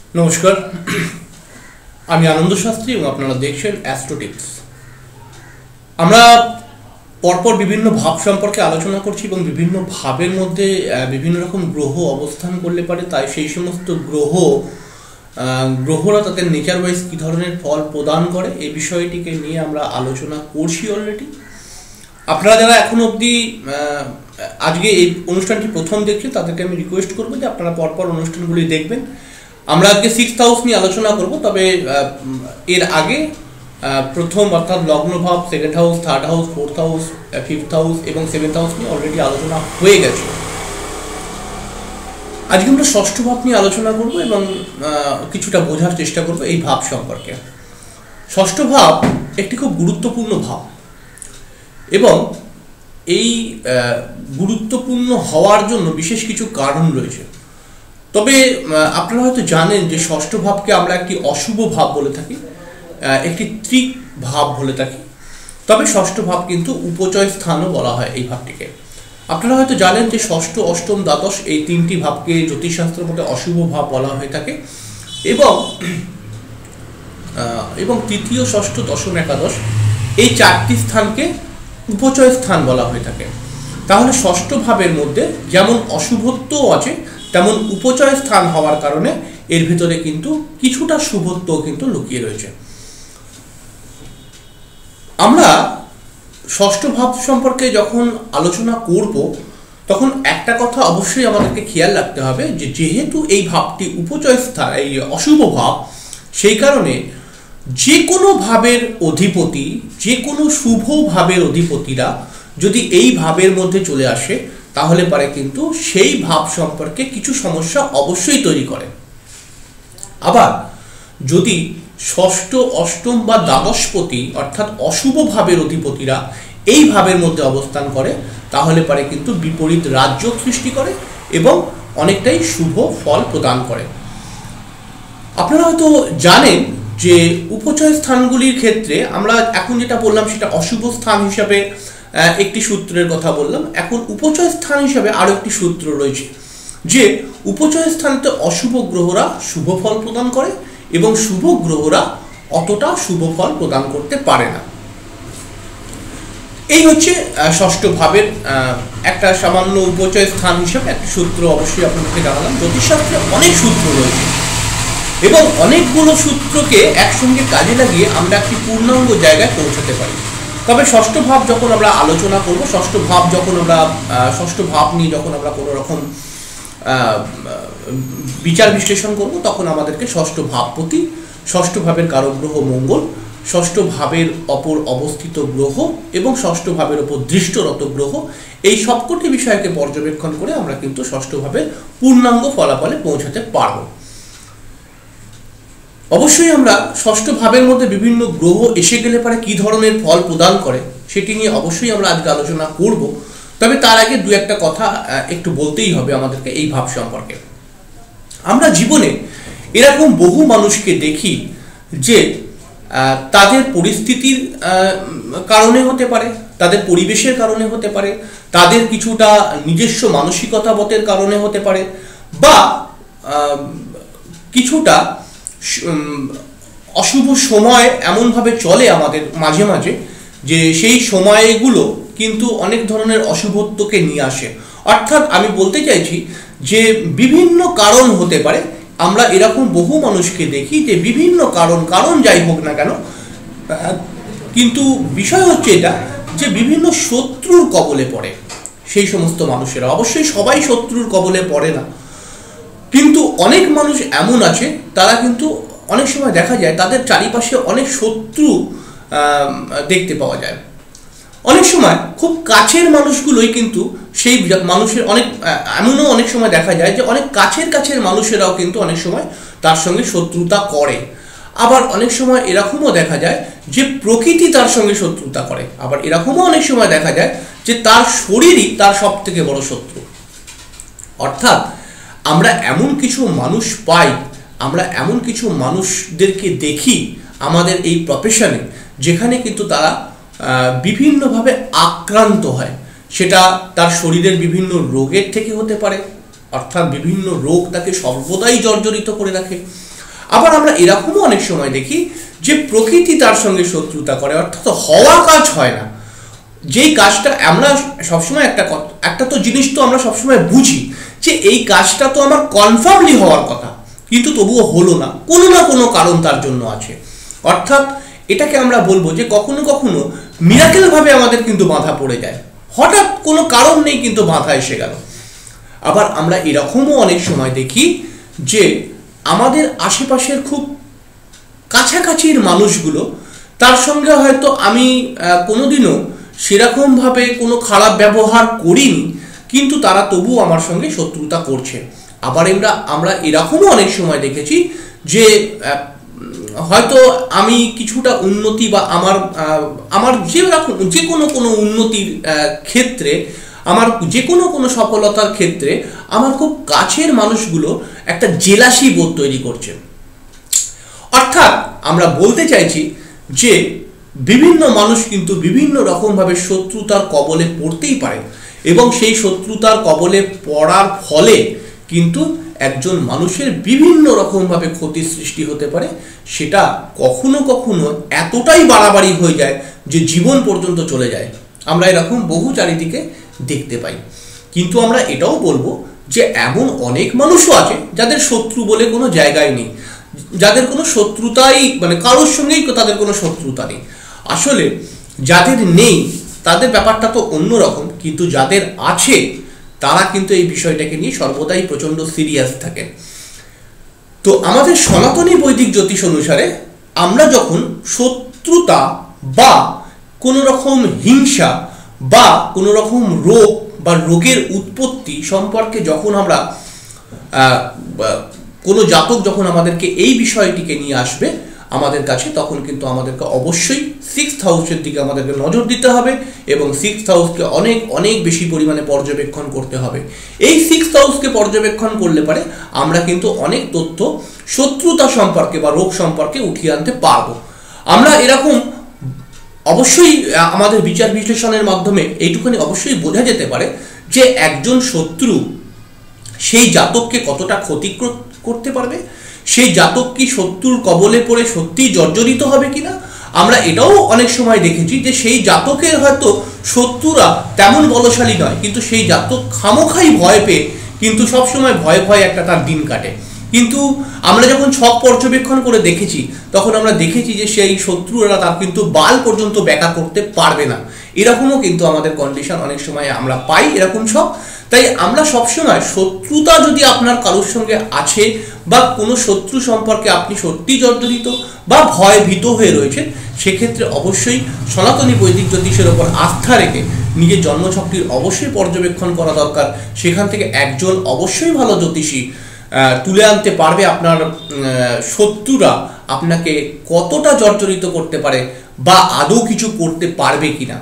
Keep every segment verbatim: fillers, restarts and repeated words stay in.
নমস্কার, আমি আনন্দ শাস্ত্রী এবং আপনারা দেখছেন অ্যাস্ট্রো টিপস। আমরা পরপর বিভিন্ন ভাব সম্পর্কে আলোচনা করছি এবং বিভিন্ন ভাবের মধ্যে বিভিন্ন রকম গ্রহ অবস্থান করলে পারে, তাই সেই সমস্ত গ্রহ গ্রহরা তাদের নেচার ওয়াইজ কী ধরনের ফল প্রদান করে এই বিষয়টিকে নিয়ে আমরা আলোচনা করছি অলরেডি। আপনারা যারা এখনো অবধি আজকে এই অনুষ্ঠানটি প্রথম দেখছেন তাদেরকে আমি রিকোয়েস্ট করবো যে আপনারা পরপর অনুষ্ঠানগুলি দেখবেন। আমরা আজকে সিক্সথ হাউস নিয়ে আলোচনা করব, তবে এর আগে প্রথম অর্থাৎ লগ্ন ভাব, second house, third house, fourth house, fifth house এবং সেভেন্থ হাউস নিয়ে অলরেডি আলোচনা হয়ে গেছে। আজকে আমরা ষষ্ঠ ভাব নিয়ে আলোচনা করব এবং কিছুটা বোঝার চেষ্টা করব এই ভাব সম্পর্কে। ষষ্ঠ ভাব একটি খুব গুরুত্বপূর্ণ ভাব এবং এই গুরুত্বপূর্ণ হওয়ার জন্য বিশেষ কিছু কারণ রয়েছে। তবে আপনারা হয়তো জানেন যে ষষ্ঠ ভাবকে আমরা একটি অশুভ ভাব বলে থাকি, একটি ত্রিক ভাব বলে থাকি। তবে ষষ্ঠ ভাব কিন্তু উপচয় স্থানও বলা হয় এই ভাবটিকে। আপনারা হয়তো জানেন যে ষষ্ঠ, অষ্টম, দ্বাদশ এই তিনটি ভাবকে জ্যোতিষশাস্ত্রের মধ্যে অশুভ ভাব বলা হয়ে থাকে এবং এবং তৃতীয়, ষষ্ঠ, দশম, একাদশ এই চারটি স্থানকে উপচয় স্থান বলা হয়ে থাকে। তাহলে ষষ্ঠ ভাবের মধ্যে যেমন অশুভত্বও আছে, তেমন উপচয় স্থান হওয়ার কারণে এর ভিতরে কিন্তু কিছুটা শুভত্ব কিন্তু লুকিয়ে রয়েছে। আমরা ষষ্ঠ ভাব সম্পর্কে যখন আলোচনা করব তখন একটা কথা অবশ্যই আমাদেরকে খেয়াল রাখতে হবে যে যেহেতু এই ভাবটি উপচয় স্থান, এই অশুভ ভাব, সেই কারণে যে কোনো ভাবের অধিপতি, যে কোনো শুভ ভাবের অধিপতিরা যদি এই ভাবের মধ্যে চলে আসে তাহলে পারে কিন্তু সেই ভাব সম্পর্কে কিছু সমস্যা অবশ্যই তৈরি করে। আবার যদি ষষ্ঠ, অষ্টম বা দ্বাদশপতি অর্থাৎ অশুভ ভাবের অধিপতিরা এই ভাবের মধ্যে অবস্থান করে তাহলে পারে কিন্তু বিপরীত রাজ্য সৃষ্টি করে এবং অনেকটাই শুভ ফল প্রদান করে। আপনারা হয়তো জানেন যে উপচয় স্থানগুলির ক্ষেত্রে আমরা এখন যেটা বললাম সেটা অশুভ স্থান হিসাবে একটি সূত্রের কথা বললাম। এখন উপচয় স্থান হিসাবে আরো একটি সূত্র রয়েছে যে উপচয় স্থানেতে অশুভ গ্রহরা শুভ ফল প্রদান করে এবং শুভ গ্রহরা অতটা শুভ ফল প্রদান করতে পারে না। এই হচ্ছে ষষ্ঠ ভাবের একটা সামান্য উপচয় স্থান হিসাবে একটি সূত্র অবশ্যই আপনাদেরকে জানালাম। জ্যোতিষশাস্ত্রে অনেক সূত্র রয়েছে এবং অনেকগুলো সূত্রকে একসঙ্গে কাজে লাগিয়ে আমরা একটি পূর্ণাঙ্গ জায়গায় পৌঁছাতে পারি। তবে ষষ্ঠ ভাব যখন আমরা আলোচনা করব, ষষ্ঠ ভাব যখন আমরা ষষ্ঠ ভাব নিয়ে যখন আমরা কোনো রকম বিচার বিশ্লেষণ করব তখন আমাদেরকে ষষ্ঠ ভাবপতি, ষষ্ঠ ভাবের কারক গ্রহ মঙ্গল, ষষ্ঠ ভাবের অপর অবস্থিত গ্রহ এবং ষষ্ঠ ভাবের ওপর দৃষ্টরত গ্রহ এই সবকটি বিষয়কে পর্যবেক্ষণ করে আমরা কিন্তু ষষ্ঠ ভাবের পূর্ণাঙ্গ ফলাফলে পৌঁছাতে পারব। অবশ্যই আমরা ষষ্ঠ ভাবের মধ্যে বিভিন্ন গ্রহ এসে গেলে পারে কি ধরনের ফল প্রদান করে সেটি নিয়ে অবশ্যই আমরা আজকে আলোচনা করব। তবে তার আগে দু একটা কথা একটু বলতেই হবে আমাদেরকে এই ভাব সম্পর্কে। আমরা জীবনে এরকম বহু মানুষকে দেখি যে তাদের পরিস্থিতির কারণে হতে পারে, তাদের পরিবেশের কারণে হতে পারে, তাদের কিছুটা নিজস্ব মানসিকতাবতের কারণে হতে পারে, বা কিছুটা অশুভ সময় এমনভাবে চলে আমাদের মাঝে মাঝে যে সেই সময়গুলো কিন্তু অনেক ধরনের অশুভত্বকে নিয়ে আসে। অর্থাৎ আমি বলতে চাইছি যে বিভিন্ন কারণ হতে পারে। আমরা এরকম বহু মানুষকে দেখি যে বিভিন্ন কারণ কারণ যাই হোক না কেন, কিন্তু বিষয় হচ্ছে এটা যে বিভিন্ন শত্রুর কবলে পড়ে সেই সমস্ত মানুষেরা। অবশ্যই সবাই শত্রুর কবলে পড়ে না, কিন্তু অনেক মানুষ এমন আছে তারা কিন্তু অনেক সময় দেখা যায় তাদের চারিপাশে অনেক শত্রু দেখতে পাওয়া যায়। অনেক সময় খুব কাছের মানুষগুলোই কিন্তু সেই মানুষের অনেক এমনও অনেক সময় দেখা যায় যে অনেক কাছের কাছের মানুষেরাও কিন্তু অনেক সময় তার সঙ্গে শত্রুতা করে। আবার অনেক সময় এরকমও দেখা যায় যে প্রকৃতি তার সঙ্গে শত্রুতা করে। আবার এরকমও অনেক সময় দেখা যায় যে তার শরীরই তার সব থেকে বড় শত্রু। অর্থাৎ আমরা এমন কিছু মানুষ পাই, আমরা এমন কিছু মানুষদেরকে দেখি আমাদের এই প্রফেশনে যেখানে কিন্তু তারা বিভিন্নভাবে আক্রান্ত হয়। সেটা তার শরীরের বিভিন্ন রোগের থেকে হতে পারে, অর্থাৎ বিভিন্ন রোগ তাকে সর্বদাই জর্জরিত করে রাখে। আবার আমরা এরকমও অনেক সময় দেখি যে প্রকৃতি তার সঙ্গে শত্রুতা করে, অর্থাৎ হওয়া কাজ হয় না। যেই কাজটা আমরা সবসময় একটা একটা তো জিনিস তো আমরা সবসময় বুঝি যে এই কাজটা তো আমার কনফার্মলি হওয়ার কথা, কিন্তু তবুও হলো না, কোনো না কোনো কারণ তার জন্য আছে। অর্থাৎ এটাকে আমরা বলবো যে কখনো কখনো মিরাকেল ভাবে আমাদের কিন্তু বাধা পড়ে যায়, হঠাৎ কোনো কারণ নেই কিন্তু বাধা এসে গেল। আবার আমরা এরকমও অনেক সময় দেখি যে আমাদের আশেপাশের খুব কাছাকাছির মানুষগুলো, তার সঙ্গে হয়তো আমি কোনোদিনও সেরকমভাবে কোনো খারাপ ব্যবহার করিনি, কিন্তু তারা তবুও আমার সঙ্গে শত্রুতা করছে। আবার আমরা আমরা এরকমও অনেক সময় দেখেছি যে হয়তো আমি কিছুটা উন্নতি বা আমার আমার যে রকম যে কোনো কোনো উন্নতির ক্ষেত্রে, আমার যে কোনো কোনো সফলতার ক্ষেত্রে আমার খুব কাছের মানুষগুলো একটা জেলাসি বোধ তৈরি করছে। অর্থাৎ আমরা বলতে চাইছি যে বিভিন্ন মানুষ কিন্তু বিভিন্ন রকমভাবে শত্রুতার কবলে পড়তেই পারে, এবং সেই শত্রুতার কবলে পড়ার ফলে কিন্তু একজন মানুষের বিভিন্ন রকমভাবে ক্ষতির সৃষ্টি হতে পারে। সেটা কখনো কখনো এতটাই বাড়াবাড়ি হয়ে যায় যে জীবন পর্যন্ত চলে যায়। আমরা এরকম বহু চারিদিকে দেখতে পাই। কিন্তু আমরা এটাও বলবো যে এমন অনেক মানুষও আছে যাদের শত্রু বলে কোনো জায়গায় নেই, যাদের কোনো শত্রুতাই মানে কারোর সঙ্গেই তাদের কোনো শত্রুতা নেই। আসলে যাদের নেই তাদের ব্যাপারটা তো অন্যরকম, কিন্তু যাদের আছে তারা কিন্তু এই বিষয়টাকে নিয়ে সর্বদাই প্রচণ্ড সিরিয়াস থাকে। তো আমাদের সনাতনী বৈদিক জ্যোতিষ অনুসারে আমরা যখন শত্রুতা বা কোনো রকম হিংসা বা কোনো রকম রোগ বা রোগের উৎপত্তি সম্পর্কে যখন আমরা কোনো জাতক যখন আমাদেরকে এই বিষয়টিকে নিয়ে আসবে আমাদের কাছে, তখন কিন্তু আমাদেরকে অবশ্যই সিক্সথ হাউসের দিকে আমাদেরকে নজর দিতে হবে এবং সিক্সথ হাউসকে অনেক অনেক বেশি পরিমাণে পর্যবেক্ষণ করতে হবে। এই সিক্সথ হাউসকে পর্যবেক্ষণ করলে পারে আমরা কিন্তু অনেক তথ্য শত্রুতা সম্পর্কে বা রোগ সম্পর্কে উঠিয়ে আনতে পারবো। আমরা এরকম অবশ্যই আমাদের বিচার বিশ্লেষণের মাধ্যমে এইটুকুনি অবশ্যই বোঝা যেতে পারে যে একজন শত্রু সেই জাতককে কতটা ক্ষতি করতে পারবে, সেই জাতক কি শত্রুর কবলে পড়ে সত্যিই জর্জরিত হবে কিনা। আমরা এটাও অনেক সময় দেখেছি যে সেই জাতকের হয়তো শত্রুরা তেমন বলশালী নয়, কিন্তু সেই জাতক খামোখাই ভয় পেয়ে কিন্তু সবসময় ভয়ে ভয়ে একটা তার দিন কাটে। কিন্তু আমরা যখন ছক পর্যবেক্ষণ করে দেখেছি তখন আমরা দেখেছি যে সেই শত্রুরা তার কিন্তু বাল পর্যন্ত ব্যাখ্যা করতে পারবে না। এরকমও কিন্তু আমাদের কন্ডিশন অনেক সময় আমরা পাই এরকম ছক। তাই আমরা সবসময় শত্রুতা যদি আপনার কারোর সঙ্গে আছে বা কোনো শত্রু সম্পর্কে আপনি সত্যি জর্জরিত বা ভয় ভীত হয়ে রয়েছেন, সেক্ষেত্রে অবশ্যই সনাতনী বৈদিক জ্যোতিষের ওপর আস্থা রেখে নিজের জন্মছকটির অবশ্যই পর্যবেক্ষণ করা দরকার। সেখান থেকে একজন অবশ্যই ভালো জ্যোতিষী তুলে আনতে পারবে আপনার শত্রুরা আপনাকে কতটা জর্জরিত করতে পারে বা আদৌ কিছু করতে পারবে কিনা।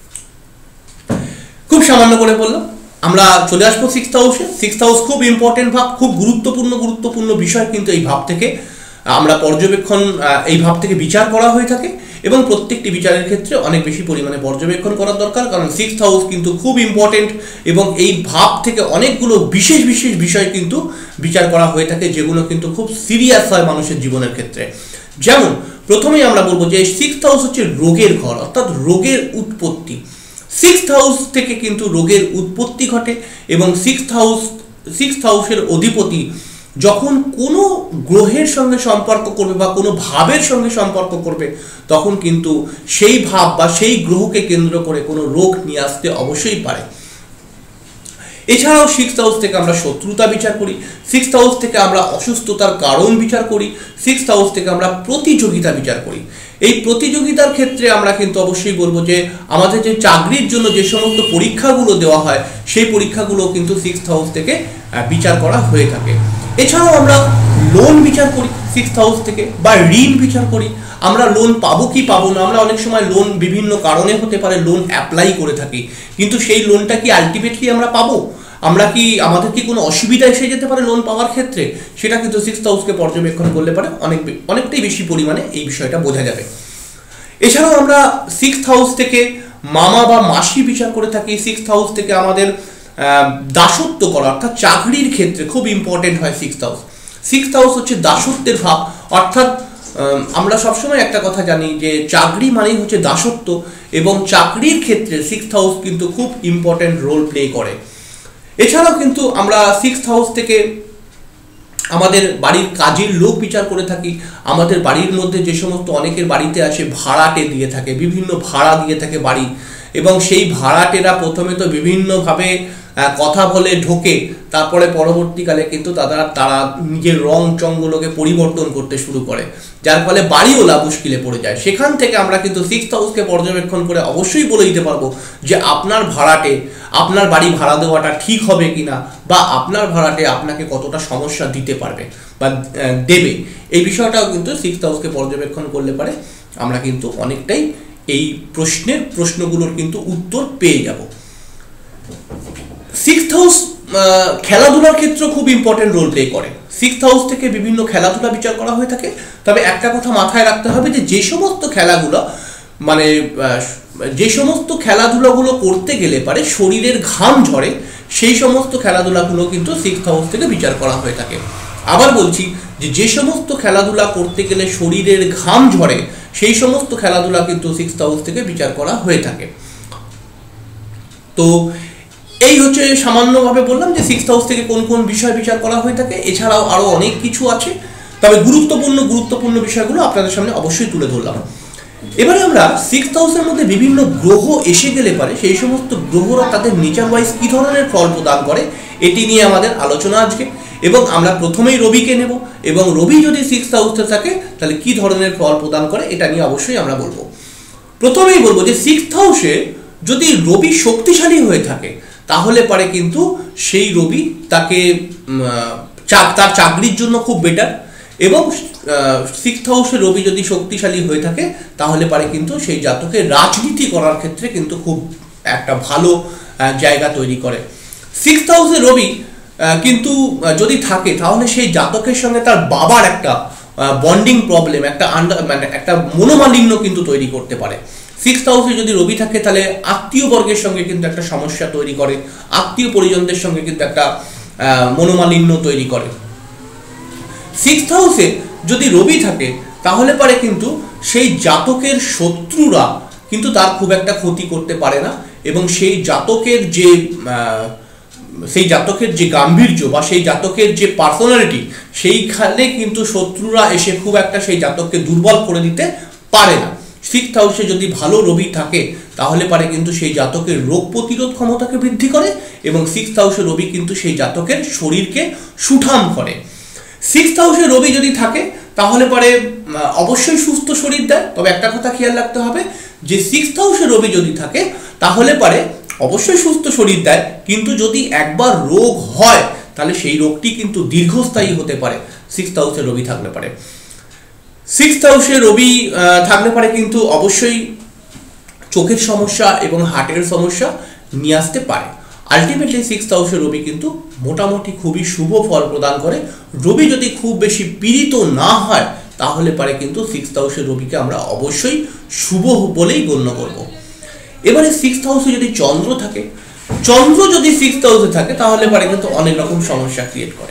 খুব সামান্য করে বললাম, আমরা চলে আসবো সিক্সথ হাউসে। সিক্সথ হাউস খুব ইম্পর্টেন্ট ভাব, খুব গুরুত্বপূর্ণ গুরুত্বপূর্ণ বিষয় কিন্তু এই ভাব থেকে আমরা পর্যবেক্ষণ এই ভাব থেকে বিচার করা হয়ে থাকে এবং প্রত্যেকটি বিচারের ক্ষেত্রে অনেক বেশি পরিমাণে পর্যবেক্ষণ করার দরকার, কারণ সিক্সথ হাউস কিন্তু খুব ইম্পর্টেন্ট এবং এই ভাব থেকে অনেকগুলো বিশেষ বিশেষ বিষয় কিন্তু বিচার করা হয়ে থাকে, যেগুলো কিন্তু খুব সিরিয়াস হয় মানুষের জীবনের ক্ষেত্রে। যেমন প্রথমেই আমরা বলবো যে সিক্সথ হাউস হচ্ছে রোগের ঘর, অর্থাৎ রোগের উৎপত্তি। সিক্সথ হাউস থেকে কিন্তু রোগের উৎপত্তি ঘটে এবং সিক্সথ হাউস সিক্সথ হাউসের অধিপতি যখন কোনো গ্রহের সঙ্গে সম্পর্ক করবে বা কোনো ভাবের সঙ্গে সম্পর্ক করবে তখন কিন্তু সেই ভাব বা সেই গ্রহকে কেন্দ্র করে কোনো রোগ নিয়ে আসতে অবশ্যই পারে। এছাড়াও সিক্সথ হাউস থেকে আমরা শত্রুতা বিচার করি, সিক্সথ হাউস থেকে আমরা অসুস্থতার কারণ বিচার করি, সিক্সথ হাউস থেকে আমরা প্রতিযোগিতা বিচার করি। এই প্রতিযোগিতার ক্ষেত্রে আমরা কিন্তু অবশ্যই বলবো যে আমাদের যে চাকরির জন্য যে সমস্ত পরীক্ষাগুলো দেওয়া হয় সেই পরীক্ষাগুলো কিন্তু সিক্সথ হাউস থেকে বিচার করা হয়ে থাকে। এছাড়াও আমরা লোন বিচার করি সিক্সথ হাউস থেকে, বা ঋণ বিচার করি, আমরা লোন পাবো কি পাবো না। আমরা অনেক সময় লোন বিভিন্ন কারণে হতে পারে লোন অ্যাপ্লাই করে থাকি, কিন্তু সেই লোনটা কি আলটিমেটলি আমরা পাবো, আমরা কি আমাদের কি কোনো অসুবিধা এসে যেতে পারে লোন পাওয়ার ক্ষেত্রে, সেটা কিন্তু সিক্সথ হাউসকে পর্যবেক্ষণ করলে পারে অনেক অনেকটাই বেশি পরিমাণে এই বিষয়টা বোঝা যাবে। এছাড়াও আমরা সিক্সথ হাউস থেকে মামা বা মাসি বিচার করে থাকি। সিক্সথ হাউস থেকে আমাদের দাসত্ব করা অর্থাৎ চাকরির ক্ষেত্রে খুব ইম্পর্টেন্ট হয় সিক্সথ হাউস। সিক্সথ হাউস হচ্ছে দাসত্বের ভাব, অর্থাৎ আমরা সবসময় একটা কথা জানি যে চাকরি মানেই হচ্ছে দাসত্ব, এবং চাকরির ক্ষেত্রে সিক্সথ হাউস কিন্তু খুব ইম্পর্টেন্ট রোল প্লে করে। এছাড়াও কিন্তু আমরা সিক্সথ হাউস থেকে আমাদের বাড়ির কাজের লোক বিচার করে থাকি। আমাদের বাড়ির মধ্যে যে সমস্ত অনেকের বাড়িতে আসে ভাড়াটে দিয়ে থাকে, বিভিন্ন ভাড়া দিয়ে থাকে বাড়ি, এবং সেই ভাড়াটেরা প্রথমে তো বিভিন্নভাবে কথা বলে ঢোকে, তারপরে পরবর্তীকালে কিন্তু তারা তারা নিজের রং চংগুলোকে পরিবর্তন করতে শুরু করে, যার ফলে বাড়িওয়ালা মুশকিলে পড়ে যায়। সেখান থেকে আমরা কিন্তু সিক্সথ হাউসকে পর্যবেক্ষণ করে অবশ্যই বলে দিতে পারবো যে আপনার ভাড়াটে আপনার বাড়ি ভাড়া দেওয়াটা ঠিক হবে কিনা, বা আপনার ভাড়াটে আপনাকে কতটা সমস্যা দিতে পারবে বা দেবে, এই বিষয়টাও কিন্তু সিক্সথ হাউসকে পর্যবেক্ষণ করলে পারে আমরা কিন্তু অনেকটাই এই প্রশ্নের প্রশ্নগুলোর কিন্তু উত্তর পেয়ে যাব। সিক্সথ হাউস খেলাধুলার ক্ষেত্রে খুব ইম্পর্টেন্ট রোল প্লে করে। সিক্সথ হাউস থেকে বিভিন্ন খেলাধুলা বিচার করা হয়ে থাকে। তবে একটা কথা মাথায় রাখতে হবে যে যে সমস্ত খেলাগুলো মানে যে সমস্ত খেলাধুলাগুলো করতে গেলে পারে শরীরের ঘাম ঝরে, সেই সমস্ত খেলাধুলাগুলো কিন্তু সিক্সথ হাউস থেকে বিচার করা হয়ে থাকে। আবার বলছি যে যে সমস্ত খেলাধুলা করতে গেলে শরীরের ঘাম ঝরে, সেই সমস্ত খেলাধুলা কিন্তু সিক্সথ হাউস থেকে বিচার করা হয়ে থাকে। তো এই হচ্ছে সামান্যভাবে বললাম যে সিক্সথ হাউস থেকে কোন কোন বিষয় বিচার করা হয়ে থাকে। এছাড়াও আরও অনেক কিছু আছে, তবে গুরুত্বপূর্ণ গুরুত্বপূর্ণ বিষয়গুলো আপনাদের সামনে অবশ্যই তুলে ধরলাম। এবারে আমরা সিক্সথ হাউসের মধ্যে বিভিন্ন গ্রহ এসে গেলে পারে সেই সমস্ত গ্রহরা তাদের নেচার ওয়াইজ কী ধরনের ফল প্রদান করে, এটি নিয়ে আমাদের আলোচনা আজকে। এবং আমরা প্রথমেই রবিকে নেব, এবং রবি যদি সিক্সথ হাউসে থাকে তাহলে কী ধরনের ফল প্রদান করে এটা নিয়ে অবশ্যই আমরা বলবো। প্রথমেই বলবো যে সিক্সথ হাউসে যদি রবি শক্তিশালী হয়ে থাকে তাহলে পারে কিন্তু সেই রবি তাকে তার চাকরির জন্য খুব বেটার, এবং সিক্সথ হাউসে রবি যদি শক্তিশালী হয়ে থাকে তাহলে পারে কিন্তু সেই জাতকে রাজনীতি করার ক্ষেত্রে কিন্তু খুব একটা ভালো জায়গা তৈরি করে। সিক্সথ হাউসে রবি কিন্তু যদি থাকে তাহলে সেই জাতকের সঙ্গে তার বাবার একটা বন্ডিং প্রবলেম, একটা আন্ডার মানে একটা মনোমালিন্য কিন্তু তৈরি করতে পারে। সিক্সথ হাউসে যদি রবি থাকে তাহলে আত্মীয় বর্গের সঙ্গে কিন্তু একটা সমস্যা তৈরি করে, আত্মীয় পরিজনদের সঙ্গে কিন্তু একটা মনোমালিন্য তৈরি করে। সিক্সথ হাউসে যদি রবি থাকে তাহলে পারে কিন্তু সেই জাতকের শত্রুরা কিন্তু তার খুব একটা ক্ষতি করতে পারে না, এবং সেই জাতকের যে সেই জাতকের যে গাম্ভীর্য বা সেই জাতকের যে পার্সোনালিটি, সেইখানে কিন্তু শত্রুরা এসে খুব একটা সেই জাতককে দুর্বল করে দিতে পারে না। সিক্সথ হাউসে যদি ভালো রবি থাকে তাহলে পারে কিন্তু সেই জাতকের রোগ প্রতিরোধ ক্ষমতাকে বৃদ্ধি করে, এবং সিক্সথ হাউসে রবি কিন্তু সেই জাতকের শরীরকে সুঠাম করে। সিক্সথ হাউসে রবি যদি থাকে তাহলে পরে অবশ্যই সুস্থ শরীর দেয়। তবে একটা কথা খেয়াল রাখতে হবে যে সিক্সথ হাউসে রবি যদি থাকে তাহলে পরে অবশ্যই সুস্থ শরীর দেয়, কিন্তু যদি একবার রোগ হয় তাহলে সেই রোগটি কিন্তু দীর্ঘস্থায়ী হতে পারে সিক্সথ হাউসে রবি থাকলে পারে। সিক্সথ হাউসে রবি থাকলে পারে কিন্তু অবশ্যই চোখের সমস্যা এবং হার্টের সমস্যা নিয়ে আসতে পারে। আলটিমেটলি সিক্সথ হাউসে রবি কিন্তু মোটামুটি খুবই শুভ ফল প্রদান করে। রবি যদি খুব বেশি পীড়িত না হয় তাহলে পারে কিন্তু সিক্সথ হাউসে রবিকে আমরা অবশ্যই শুভ বলেই গণ্য করব। এবারে সিক্সথ হাউসে যদি চন্দ্র থাকে, চন্দ্র যদি সিক্সথ হাউসে থাকে তাহলে পারে কিন্তু অনেক রকম সমস্যা ক্রিয়েট করে।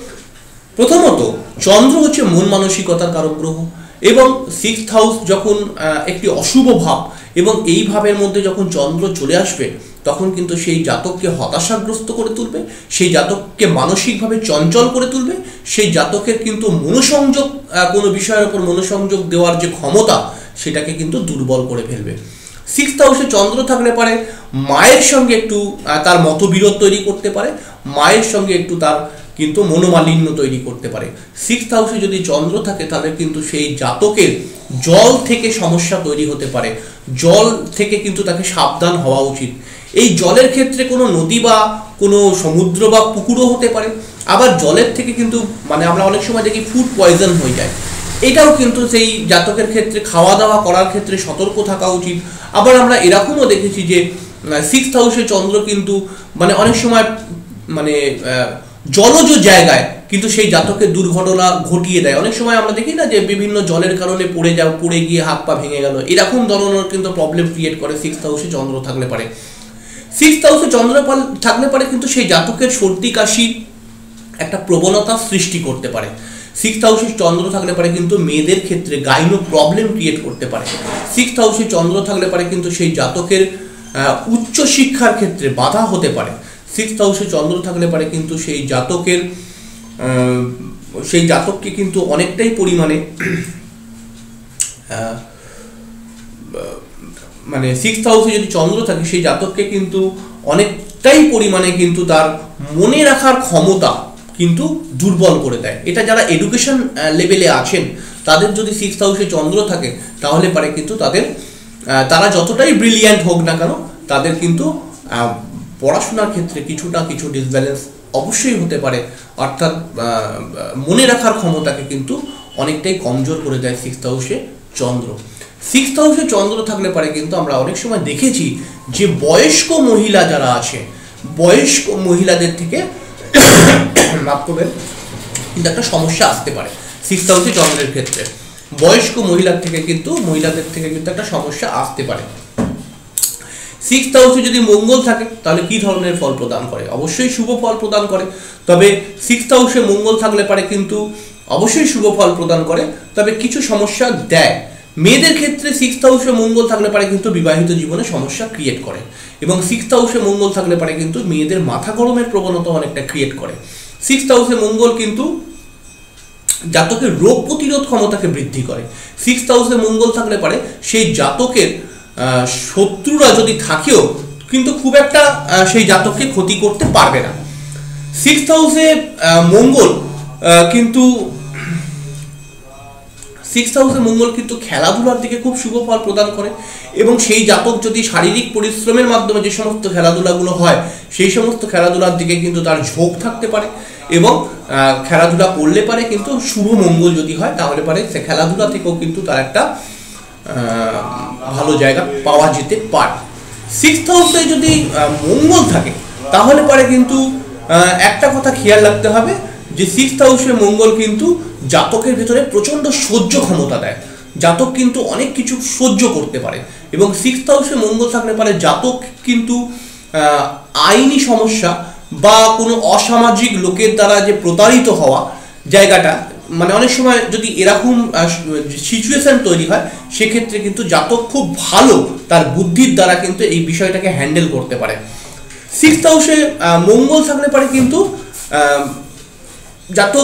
প্রথমত চন্দ্র হচ্ছে মন মানসিকতার কারক গ্রহ, এবং সিক্সথ হাউস যখন একটি অশুভ ভাব, এবং এই ভাবের মধ্যে যখন চন্দ্র চলে আসবে তখন কিন্তু সেই জাতককে হতাশাগ্রস্ত করে তুলবে, সেই জাতককে মানসিকভাবে চঞ্চল করে তুলবে, সেই জাতকের কিন্তু মনোসংযোগ কোনো বিষয়ের উপর মনোসংযোগ দেওয়ার যে ক্ষমতা সেটাকে কিন্তু দুর্বল করে ফেলবে। সিক্সথ হাউসে চন্দ্র থাকলে পারে মায়ের সঙ্গে একটু তার মতবিরোধ তৈরি করতে পারে, মায়ের সঙ্গে একটু তার কিন্তু মনোমালিন্য তৈরি করতে পারে। সিক্সথ হাউসে যদি চন্দ্র থাকে তাহলে কিন্তু সেই জাতকের জল থেকে সমস্যা তৈরি হতে পারে, জল থেকে কিন্তু তাকে সাবধান হওয়া উচিত। এই জলের ক্ষেত্রে কোনো নদী বা কোনো সমুদ্র বা পুকুরও হতে পারে, আবার জলের থেকে কিন্তু মানে আমরা অনেক সময় দেখি ফুড পয়জন হয়ে যায়, এটাও কিন্তু সেই জাতকের ক্ষেত্রে খাওয়া দাওয়া করার ক্ষেত্রে সতর্ক থাকা উচিত। আবার আমরা এরকমও দেখেছি যে সিক্সথ হাউসে চন্দ্র কিন্তু মানে অনেক সময় মানে জলজ জায়গায় কিন্তু সেই জাতকের দুর্ঘটনা ঘটিয়ে দেয়। অনেক সময় আমরা দেখি না যে বিভিন্ন জলের কারণে পড়ে যাও, পড়ে গিয়ে হাত পা ভেঙে গেল, এরকম ধরনের কিন্তু প্রবলেম ক্রিয়েট করে সিক্সথ হাউসে চন্দ্র থাকলে পারে। সিক্সথ হাউসে চন্দ্র থাকলে পারে কিন্তু সেই জাতকের সর্দি কাশি একটা প্রবণতা সৃষ্টি করতে পারে। সিক্সথ হাউসে চন্দ্র থাকলে পারে কিন্তু মেয়েদের ক্ষেত্রে গাইনো প্রবলেম ক্রিয়েট করতে পারে। সিক্সথ হাউসে চন্দ্র থাকলে পারে কিন্তু সেই জাতকের উচ্চ শিক্ষার ক্ষেত্রে বাধা হতে পারে। সিক্সথ হাউসে চন্দ্র থাকলে পারে কিন্তু সেই জাতকের সেই জাতককে কিন্তু অনেকটাই পরিমাণে মানে সিক্সথ হাউসে যদি চন্দ্র থাকে সেই জাতককে কিন্তু অনেকটাই পরিমাণে কিন্তু তার মনে রাখার ক্ষমতা কিন্তু দুর্বল করে দেয়। এটা যারা এডুকেশন লেভেলে আছেন তাদের যদি সিক্সথ হাউসে চন্দ্র থাকে তাহলে পারে কিন্তু তাদের তারা যতটাই ব্রিলিয়ান্ট হোক না কেন তাদের কিন্তু পড়াশোনার ক্ষেত্রে কিছুটা কিছু ডিসব্যালেন্স অবশ্যই হতে পারে, অর্থাৎ মনে রাখার ক্ষমতাকে কিন্তু অনেকটাই কমজোর করে দেয় সিক্সথ হাউসে চন্দ্র। সিক্সথ হাউসে চন্দ্র থাকলে পারে কিন্তু আমরা অনেক সময় দেখেছি যে বয়স্ক মহিলা যারা আছে বয়স্ক মহিলাদের থেকে মাফ করবেন কিন্তু একটা সমস্যা আসতে পারে। সিক্সথ হাউসে চন্দ্রের ক্ষেত্রে বয়স্ক মহিলার থেকে কিন্তু মহিলাদের থেকে কিন্তু একটা সমস্যা আসতে পারে। সিক্সথ হাউসে যদি মঙ্গল থাকে তাহলে কি ধরনের ফল প্রদান করে? অবশ্যই শুভ ফল প্রদান করে, তবে সিক্সথ হাউসে মঙ্গল থাকলে পারে কিন্তু অবশ্যই শুভ ফল প্রদান করে, তবে কিছু সমস্যা দেয়। মেয়েদের ক্ষেত্রে সিক্সথ হাউসে মঙ্গল থাকলে পারে কিন্তু বিবাহিত জীবনে সমস্যা ক্রিয়েট করে, এবং সিক্সথ হাউসে মঙ্গল থাকলে পারে কিন্তু মেয়েদের মাথা গরমের প্রবণতা অনেকটা ক্রিয়েট করে। সিক্সথ হাউসে মঙ্গল কিন্তু জাতকের রোগ প্রতিরোধ ক্ষমতাকে বৃদ্ধি করে। সিক্সথ হাউসে মঙ্গল থাকলে পারে সেই জাতকের শত্রুরা যদি থাকেও কিন্তু খুব একটা সেই জাতককে ক্ষতি করতে পারবে না। সিক্সথ হাউসে মঙ্গল কিন্তু সিক্সথ হাউসে মঙ্গল কিন্তু খেলাধুলার দিকে খুব শুভ ফল প্রদান করে, এবং সেই জাতক যদি শারীরিক পরিশ্রমের মাধ্যমে যে সমস্ত খেলাধুলাগুলো হয় সেই সমস্ত খেলাধুলার দিকে কিন্তু তার ঝোঁক থাকতে পারে, এবং খেলাধুলা করলে পারে কিন্তু শুভ মঙ্গল যদি হয় তাহলে পারে সে খেলাধুলা থেকেও কিন্তু তার একটা ভালো জায়গা পাওয়া যেতে পারে। সিক্সথ হাউসে যদি মঙ্গল থাকে তাহলে পারে কিন্তু একটা কথা খেয়াল রাখতে হবে যে সিক্সথ হাউসে মঙ্গল কিন্তু জাতকের ভেতরে প্রচন্ড সহ্য ক্ষমতা দেয়। জাতক কিন্তু অনেক কিছু সহ্য করতে পারে, এবং সিক্সথ হাউসে মঙ্গল থাকলে পারে জাতক কিন্তু আইনি সমস্যা বা কোনো অসামাজিক লোকের দ্বারা যে প্রতারিত হওয়া জায়গাটা, মানে অনেক সময় যদি এরকম সিচুয়েশন তৈরি হয় সেক্ষেত্রে কিন্তু জাতক খুব ভালো তার বুদ্ধির দ্বারা কিন্তু এই বিষয়টাকে হ্যান্ডেল করতে পারে। সিক্সথ হাউসে মঙ্গল থাকলে পারে কিন্তু জাতক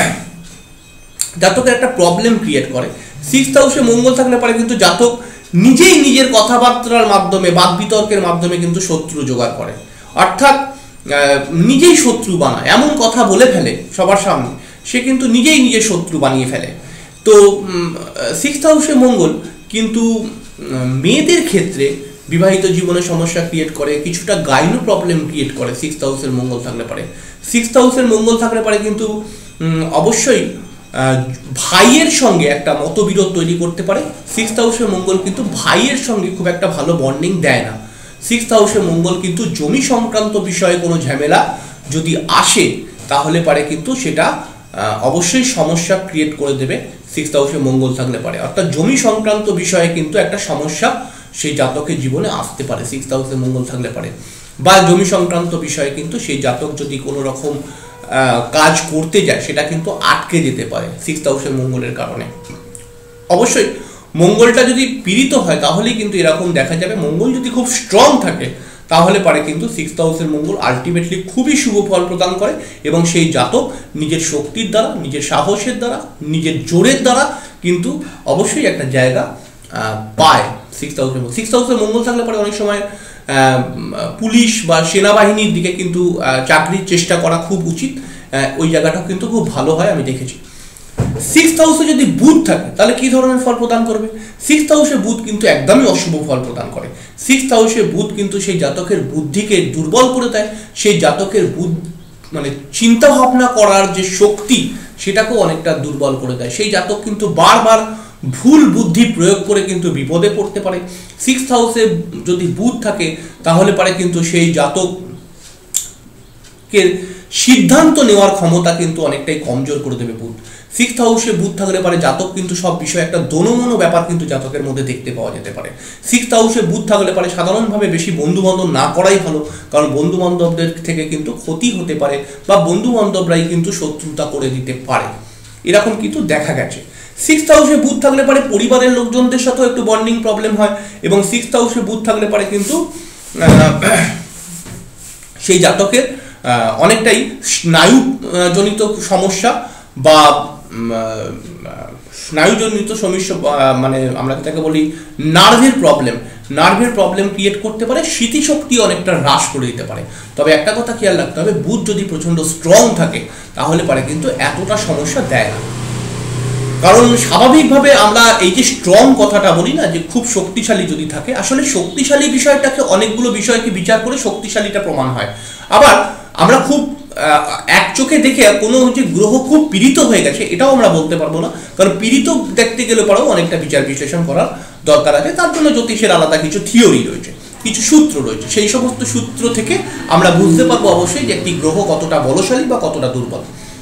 জাতকের একটা প্রবলেম ক্রিয়েট করে। সিক্সথ হাউসে মঙ্গল থাকলে পারে কিন্তু জাতক নিজেই নিজের কথাবার্তার মাধ্যমে বাদ বিতর্কের মাধ্যমে কিন্তু শত্রু জোগাড় করে, অর্থাৎ নিজেই শত্রু বানায়, এমন কথা বলে ফেলে সবার সামনে সে কিন্তু নিজেই নিজের শত্রু বানিয়ে ফেলে। তো সিক্সথ হাউসে মঙ্গল কিন্তু মেয়েদের ক্ষেত্রে বিবাহিত জীবনে সমস্যা ক্রিয়েট করে, কিছুটা গাইনো প্রবলেম ক্রিয়েট করে সিক্সথ হাউসের মঙ্গল থাকলে পারে। সিক্সথ হাউসের মঙ্গল থাকলে পারে কিন্তু অবশ্যই ভাইয়ের সঙ্গে একটা মতবিরোধ তৈরি করতে পারে। সিক্সথ হাউসের মঙ্গল কিন্তু ভাইয়ের সঙ্গে খুব একটা ভালো বন্ডিং দেয় না। সিক্সথ হাউসে মঙ্গল কিন্তু জমি সংক্রান্ত বিষয়ে কোনো ঝামেলা যদি আসে তাহলে পারে কিন্তু সেটা অবশ্যই সমস্যা ক্রিয়েট করে দেবে সিক্সথ হাউসে মঙ্গল থাকলে পারে, অর্থাৎ জমি সংক্রান্ত বিষয়ে কিন্তু একটা সমস্যা সেই জাতকের জীবনে আসতে পারে সিক্সথ হাউসে মঙ্গল থাকলে পারে, বা জমি সংক্রান্ত বিষয়ে কিন্তু সেই জাতক যদি কোনো রকম কাজ করতে যায় সেটা কিন্তু আটকে যেতে পারে সিক্সথ হাউসে মঙ্গলের কারণে। অবশ্যই মঙ্গলটা যদি পীড়িত হয় তাহলেই কিন্তু এরকম দেখা যাবে। মঙ্গল যদি খুব স্ট্রং থাকে তাহলে পারে কিন্তু সিক্সথ হাউসের মঙ্গল আলটিমেটলি খুবই শুভ ফল প্রদান করে, এবং সেই জাতক নিজের শক্তির দ্বারা, নিজের সাহসের দ্বারা, নিজের জোরের দ্বারা কিন্তু অবশ্যই একটা জায়গা পায় সিক্সথ হাউসের মঙ্গল। সিক্সথ হাউসের মঙ্গল থাকলে পরে অনেক সময় পুলিশ বা সেনাবাহিনীর দিকে কিন্তু চাকরির চেষ্টা করা খুব উচিত, ওই জায়গাটাও কিন্তু খুব ভালো হয় আমি দেখেছি। সিক্সথ হাউসে যদি বুধ থাকে তাহলে কি ধরনের ফল প্রদান করবে? সিক্সথ হাউসে বুধ কিন্তু একদমই অশুভ ফল প্রদান করে। সিক্সথ হাউসে বুধ কিন্তু সেই জাতকের বুদ্ধিকে দুর্বল করে দেয়, সেই জাতকের বুধ মানে চিন্তা ভাবনা করার যে শক্তি সেটাকেও অনেকটা দুর্বল করে দেয়। সেই জাতক কিন্তু বারবার ভুল বুদ্ধি প্রয়োগ করে কিন্তু বিপদে পড়তে পারে। সিক্সথ হাউসে যদি বুধ থাকে তাহলে পারে কিন্তু সেই জাতকের সিদ্ধান্ত নেওয়ার ক্ষমতা কিন্তু অনেকটাই কমজোর করে দেবে বুধ। সিক্সথ হাউসে বুধ থাকলে পারে জাতক কিন্তু সব বিষয়ে একটা দোনোমনো ব্যাপার কিন্তু জাতকের মধ্যে দেখতে পাওয়া যেতে পারে। সিক্সথ হাউসে বুধ থাকলে পারে সাধারণভাবে বেশি বন্ধু বান্ধব না করাই ভালো, কারণ বন্ধু বান্ধবদের থেকে কিন্তু ক্ষতি হতে পারে বা বন্ধু বান্ধবরাই কিন্তু শত্রুতা করে দিতে পারে, এরকম কিন্তু দেখা গেছে। সিক্সথ হাউসে বুধ থাকলে পারে পরিবারের লোকজনদের সাথেও একটু বন্ডিং প্রবলেম হয়, এবং সিক্সথ হাউসে বুধ থাকলে পারে কিন্তু সেই জাতকের অনেকটাই স্নায়ুজনিত সমস্যা বা স্নায়ুজনিত সমস্যা, মানে আমরা যেটাকে বলি নার্ভের প্রবলেম, নার্ভের প্রবলেম ক্রিয়েট করতে পারে, স্মৃতিশক্তি অনেকটা হ্রাস করে দিতে পারে। তবে একটা কথা খেয়াল রাখতে হবে, বুধ যদি প্রচণ্ড স্ট্রং থাকে তাহলে পারে কিন্তু এতটা সমস্যা দেয় না। কারণ স্বাভাবিকভাবে আমরা এই যে স্ট্রং কথাটা বলি না, যে খুব শক্তিশালী যদি থাকে, আসলে শক্তিশালী বিষয়টাকে অনেকগুলো বিষয়কে বিচার করে শক্তিশালীটা প্রমাণ হয়। আবার আমরা খুব এক চোখে দেখে কোনো যে গ্রহ খুব পীড়িত হয়ে গেছে এটাও আমরা বলতে পারবো না, কারণ পীড়িত দেখতে গেলে পরেও অনেকটা বিচার বিশ্লেষণ করার দরকার আছে। তার জন্য জ্যোতিষের আলাদা কিছু থিওরি রয়েছে, কিছু সূত্র রয়েছে, সেই সমস্ত সূত্র থেকে আমরা বুঝতে পারবো অবশ্যই যে একটি গ্রহ কতটা বলশালী বা কতটা দুর্বল।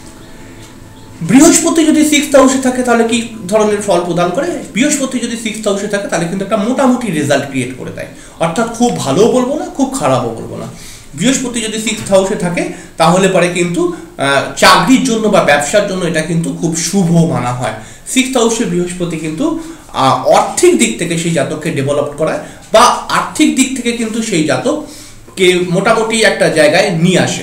বৃহস্পতি যদি সিক্সথ হাউসে থাকে তাহলে কি ধরনের ফল প্রদান করে? বৃহস্পতি যদি সিক্সথ হাউসে থাকে তাহলে কিন্তু একটা মোটামুটি রেজাল্ট ক্রিয়েট করে দেয়, অর্থাৎ খুব ভালোও বলবো না, খুব খারাপও বলবো না। বৃহস্পতি যদি সিক্সথ হাউসে থাকে তাহলে পরে কিন্তু চাকরির জন্য বা ব্যবসার জন্য এটা কিন্তু খুব শুভ মানা হয়। সিক্সথ হাউসে বৃহস্পতি কিন্তু আর্থিক দিক থেকে সেই জাতককে ডেভেলপ করায় বা আর্থিক দিক থেকে কিন্তু সেই জাতককে মোটামুটি একটা জায়গায় নিয়ে আসে।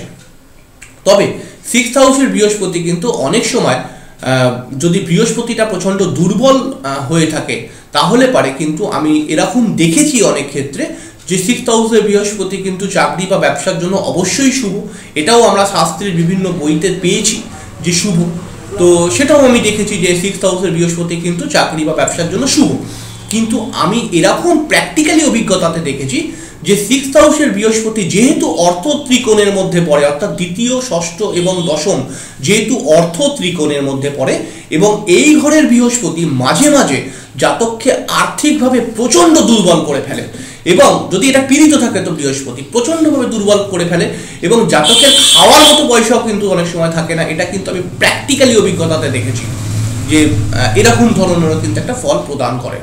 তবে সিক্সথ হাউসের বৃহস্পতি কিন্তু অনেক সময় যদি বৃহস্পতিটা প্রচণ্ড দুর্বল হয়ে থাকে তাহলে পারে কিন্তু আমি এরকম দেখেছি অনেক ক্ষেত্রে যে সিক্সথ হাউসের বৃহস্পতি কিন্তু চাকরি বা ব্যবসার জন্য অবশ্যই শুভ, এটাও আমরা শাস্ত্রের বিভিন্ন বইতে পেয়েছি যে শুভ। তো সেটাও আমি দেখেছি যে সিক্সথ হাউসের বৃহস্পতি কিন্তু চাকরি বা ব্যবসার জন্য শুভ। কিন্তু আমি এরকম প্র্যাকটিক্যালি অভিজ্ঞতাতে দেখেছি যে সিক্সথ হাউসের বৃহস্পতি যেহেতু অর্থ ত্রিকোণের মধ্যে পড়ে, অর্থাৎ দ্বিতীয়, ষষ্ঠ এবং দশম যেহেতু অর্থ ত্রিকোণের মধ্যে পড়ে, এবং এই ঘরের বৃহস্পতি মাঝে মাঝে জাতককে আর্থিকভাবে প্রচণ্ড দুর্বল করে ফেলে, এবং যদি এটা পীড়িত থাকে তো বৃহস্পতি প্রচণ্ডভাবে দুর্বল করে ফেলে, এবং জাতকের খাওয়ার মতো পয়সাও কিন্তু অনেক সময় থাকে না। এটা কিন্তু আমি প্র্যাকটিক্যালি অভিজ্ঞতাতে দেখেছি যে এরকম ধরনেরও কিন্তু একটা ফল প্রদান করে।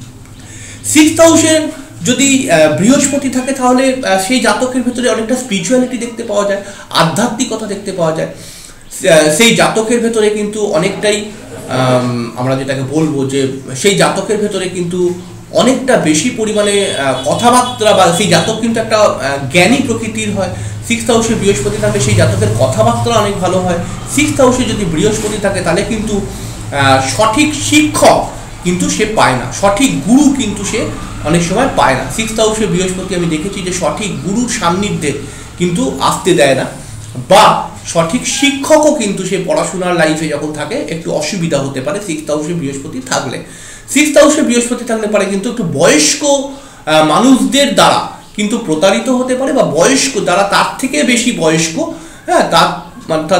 সিক্সথ হাউসের যদি বৃহস্পতি থাকে তাহলে সেই জাতকের ভেতরে অনেকটা স্পিরিচুয়ালিটি দেখতে পাওয়া যায়, আধ্যাত্মিকতা দেখতে পাওয়া যায়। সেই জাতকের ভেতরে কিন্তু অনেকটাই আমরা যেটাকে বলবো যে সেই জাতকের ভেতরে কিন্তু অনেকটা বেশি পরিমাণে কথাবার্তা, বা সেই জাতক কিন্তু একটা জ্ঞানী প্রকৃতির হয়। সিক্সথ হাউসে বৃহস্পতি থাকলে সেই জাতকের কথাবার্তা অনেক ভালো হয়। সিক্সথ হাউসে যদি বৃহস্পতি থাকে তাহলে কিন্তু সঠিক শিক্ষক কিন্তু সে পায় না, সঠিক গুরু কিন্তু সে অনেক সময় পায় না। সিক্সথ হাউসে বৃহস্পতি আমি দেখেছি যে সঠিক গুরুর সান্নিধ্যে কিন্তু আসতে দেয় না, বা সঠিক শিক্ষকও কিন্তু সে পড়াশোনার লাইফে যখন থাকে একটু অসুবিধা হতে পারে সিক্সথ হাউসে বৃহস্পতি থাকলে। সিক্সথ হাউসে বৃহস্পতি থাকলে পারে কিন্তু একটু বয়স্ক মানুষদের দ্বারা কিন্তু প্রতারিত হতে পারে, বা বয়স্ক দ্বারা তার থেকে বেশি বয়স্ক, হ্যাঁ তার অর্থাৎ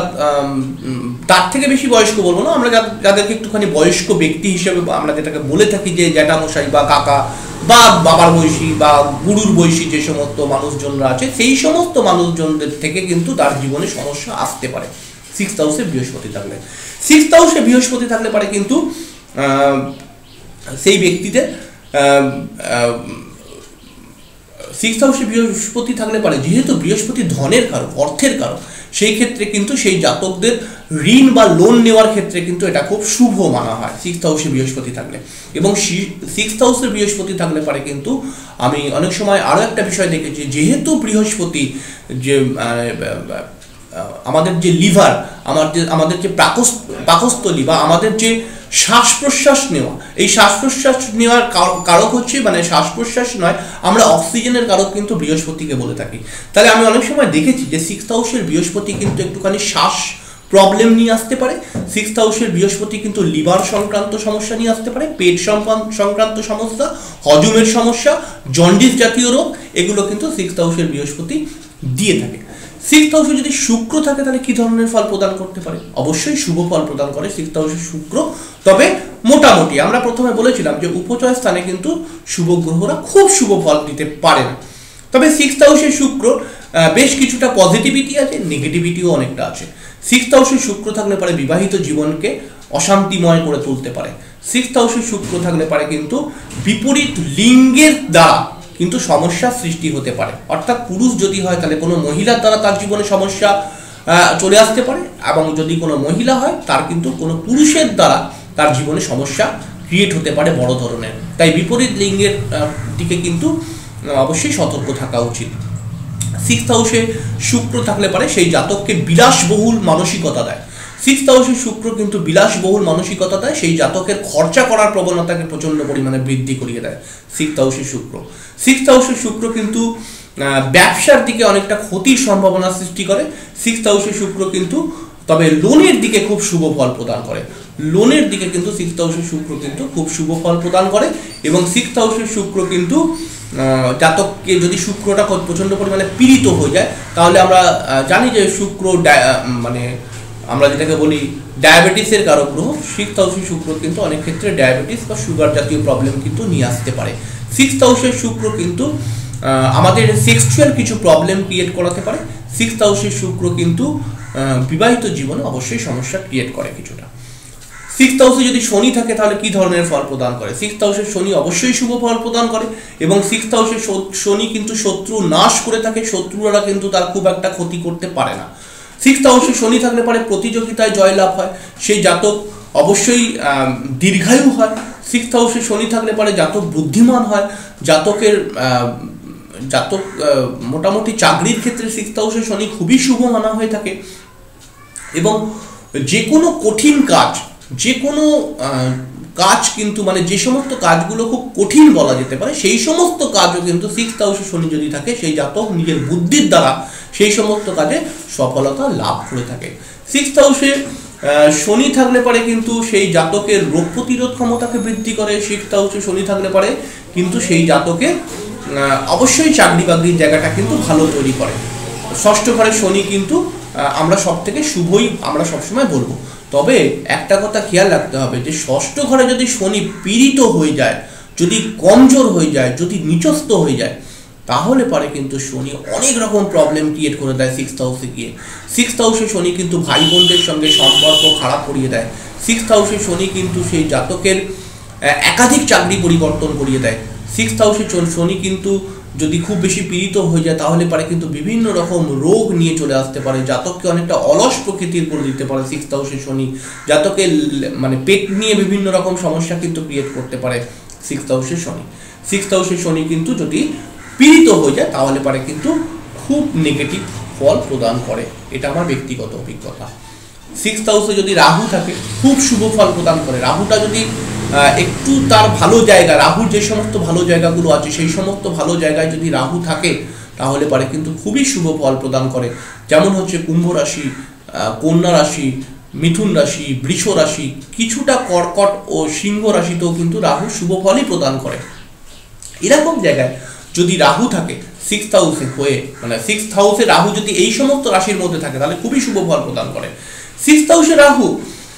তার থেকে বেশি বয়স্ক বলবো না, আমরা যাদেরকে একটুখানি বয়স্ক ব্যক্তি হিসেবে আমরা যেটাকে বলে থাকি যে জ্যাঠামশাই বা কাকা বা বাবার বয়সী বা গুরুর বয়সী যে সমস্ত মানুষজনরা আছে, সেই সমস্ত মানুষজনদের থেকে কিন্তু তার জীবনে সমস্যা আসতে পারে সিক্সথ হাউসে বৃহস্পতি থাকলে। সিক্সথ হাউসে বৃহস্পতি থাকলে পারে কিন্তু সেই ব্যক্তিদের সিক্সথ হাউসে বৃহস্পতি থাকলে পারে যেহেতু বৃহস্পতি ধনের কারক, অর্থের কারক, সেই ক্ষেত্রে কিন্তু সেই জাতকদের ঋণ বা লোন নেওয়ার ক্ষেত্রে কিন্তু এটা খুব শুভ মানা হয় সিক্সথ হাউসে বৃহস্পতি থাকলে। এবং সিক্সথ হাউসে বৃহস্পতি থাকলে পারে কিন্তু আমি অনেক সময় আরও একটা বিষয় দেখেছি, যেহেতু বৃহস্পতি যে আমাদের যে লিভার, আমার যে আমাদের যে পাকস্থলী বা আমাদের যে শ্বাস প্রশ্বাস নেওয়া, এই শ্বাস প্রশ্বাস নেওয়ার কারক হচ্ছে, মানে শ্বাস প্রশ্বাস নয়, আমরা অক্সিজেনের কারক কিন্তু বৃহস্পতিকে বলে থাকি। তাহলে আমি অনেক সময় দেখেছি যে সিক্সথ হাউসের বৃহস্পতি কিন্তু একটুখানি শ্বাস প্রবলেম নিয়ে আসতে পারে। সিক্সথ হাউসের বৃহস্পতি কিন্তু লিভার সংক্রান্ত সমস্যা নিয়ে আসতে পারে, পেট সংক্রান্ত সমস্যা, হজমের সমস্যা, জন্ডিস জাতীয় রোগ, এগুলো কিন্তু সিক্সথ হাউসের বৃহস্পতি দিয়ে থাকে। সিক্সথ হাউসে যদি শুক্র থাকে তাহলে কি ধরনের ফল প্রদান করতে পারে? অবশ্যই শুভ ফল প্রদান করে সিক্সথ হাউসে শুক্র, তবে মোটামুটি আমরা প্রথমে বলেছিলাম যে উপচয় স্থানে কিন্তু শুভ গ্রহরা খুব শুভ ফল দিতে পারে না। তবে সিক্সথ হাউসে শুক্র বেশ কিছুটা পজিটিভিটি আছে, নেগেটিভিটিও অনেকটা আছে। সিক্সথ হাউসে শুক্র থাকলে পরে বিবাহিত জীবনকে অশান্তিময় করে তুলতে পারে। সিক্সথ হাউসে শুক্র থাকলে পারে কিন্তু বিপরীত লিঙ্গের দ্বারা কিন্তু সমস্যার সৃষ্টি হতে পারে, অর্থাৎ পুরুষ যদি হয় তাহলে কোনো মহিলার দ্বারা তার জীবনে সমস্যা চলে আসতে পারে, এবং যদি কোনো মহিলা হয় তার কিন্তু কোনো পুরুষের দ্বারা তার জীবনে সমস্যা ক্রিয়েট হতে পারে বড় ধরনের। তাই বিপরীত লিঙ্গের দিকে কিন্তু অবশ্যই সতর্ক থাকা উচিত। সিক্সথ হাউসে শুক্র থাকলে পারে সেই জাতককে বিলাসবহুল মানসিকতা দেয়। সিক্সথ হাউসে শুক্র কিন্তু বিলাসবহুল মানসিকতা দেয়, সেই জাতকের খরচা করার প্রবণতাকে প্রচণ্ড পরিমাণে বৃদ্ধি করিয়ে দেয় সিক্সথ হাউসে শুক্র। সিক্সথ হাউসে শুক্র কিন্তু ব্যবসার দিকে অনেকটা ক্ষতির সম্ভাবনা সৃষ্টি করে। সিক্সথ হাউসে শুক্র কিন্তু তবে লোনের দিকে খুব শুভ ফল প্রদান করে। লোনের দিকে কিন্তু সিক্সথ হাউসের শুক্র কিন্তু খুব শুভ ফল প্রদান করে। এবং সিক্সথ হাউসের শুক্র কিন্তু জাতককে যদি শুক্রটা প্রচণ্ড পরিমাণে পীড়িত হয়ে যায়, তাহলে আমরা জানি যে শুক্র মানে আমরা যেটাকে বলি ডায়াবেটিসের কারক গ্রহ। সিক্সথ হাউসের শুক্র কিন্তু অনেক ক্ষেত্রে ডায়াবেটিস বা সুগার জাতীয় প্রবলেম কিন্তু নিয়ে আসতে পারে। সিক্সথ হাউসের শুক্র কিন্তু আমাদের সেক্সুয়াল কিছু প্রবলেম ক্রিয়েট করাতে পারে। সিক্সথ হাউসের শুক্র কিন্তু বিবাহিত জীবনে অবশ্যই সমস্যা ক্রিয়েট করে কিছুটা। সিক্সথ হাউসে যদি শনি থাকে তাহলে কি ধরনের ফল প্রদান করে? সিক্সথ হাউসের শনি অবশ্যই শুভ ফল প্রদান করে, এবং সিক্সথ হাউসের শনি কিন্তু শত্রু নাশ করে থাকে, শত্রুরা কিন্তু তার খুব একটা ক্ষতি করতে পারে না। সিক্সথ হাউসে শনি থাকলে পারে প্রতিযোগিতায় জয়লাভ হয়, সেই জাতক অবশ্যই দীর্ঘায়ু হয়। সিক্সথ হাউসে শনি থাকলে পারে জাতক বুদ্ধিমান হয়, জাতকের জাতক মোটামুটি চাকরির ক্ষেত্রে সিক্সথ হাউসে শনি খুবই শুভ মানা হয়ে থাকে। এবং যে কোনো কঠিন কাজ, যে কোনো কাজ কিন্তু মানে যে সমস্ত কাজগুলো খুব কঠিন বলা যেতে পারে, সেই সমস্ত কাজও কিন্তু সিক্সথ হাউসে শনি যদি থাকে সেই জাতক নিজের বুদ্ধির দ্বারা সেই সমস্ত কাজে সফলতা লাভ করে থাকে। সিক্সথ হাউসে শনি থাকলে পারে কিন্তু সেই জাতকের রোগ প্রতিরোধ ক্ষমতাকে বৃদ্ধি করে। সিক্সথ হাউসে শনি থাকলে পারে কিন্তু সেই জাতকে অবশ্যই চাকরি বাকরির জায়গাটা কিন্তু ভালো তৈরি করে। ষষ্ঠ ঘরে শনি কিন্তু আমরা সব থেকে শুভই আমরা সবসময় বলবো। তবে একটা কথা খেয়াল রাখতে হবে যে ষষ্ঠ ঘরে যদি শনি পীড়িত হয়ে যায়, যদি কমজোর হয়ে যায়, যদি নিচস্থ হয়ে যায়, তাহলে পারে কিন্তু শনি অনেক রকম প্রবলেম ক্রিয়েট করে দেয় সিক্সথ হাউসে গিয়ে। সিক্সথ হাউসে শনি কিন্তু ভাই বোনদের সঙ্গে সম্পর্ক খারাপ করিয়ে দেয়। সিক্সথ হাউসে শনি কিন্তু সেই জাতকের একাধিক চাকরি পরিবর্তন করিয়ে দেয়। সিক্সথ হাউসে শনি কিন্তু যদি খুব বেশি পীড়িত হয়ে যায় তাহলে পারে কিন্তু বিভিন্ন রকম রোগ নিয়ে চলে আসতে পারে, জাতককে অনেকটা অলস প্রকৃতির করে দিতে পারে সিক্সথ হাউসে শনি। জাতকে মানে পেট নিয়ে বিভিন্ন রকম সমস্যা কিন্তু ক্রিয়েট করতে পারে সিক্সথ হাউসে শনি। সিক্সথ হাউসে শনি কিন্তু যদি পীড়িত হয়ে যায় তাহলে পারে কিন্তু খুব নেগেটিভ ফল প্রদান করে, এটা আমার ব্যক্তিগত অভিজ্ঞতা। সিক্সথ হাউসে যদি রাহু থাকে খুব শুভ ফল প্রদান করে। রাহুটা যদি একটু তার ভালো জায়গা, রাহুর যে সমস্ত ভালো জায়গাগুলো আছে সেই সমস্ত ভালো জায়গায় যদি রাহু থাকে তাহলে পারে কিন্তু খুবই শুভ ফল প্রদান করে। যেমন হচ্ছে কুম্ভ রাশি, কন্যা রাশি, মিথুন রাশি, বৃষ রাশি, কিছুটা কর্কট ও সিংহ রাশিতেও কিন্তু রাহু শুভ ফলই প্রদান করে। এরকম জায়গায় যদি রাহু থাকে সিক্সথ হাউসে হয়ে মানে সিক্সথ হাউসে রাহু যদি এই সমস্ত রাশির মধ্যে থাকে তাহলে খুবই শুভ ফল প্রদান করে। সিক্সথ হাউসে রাহু,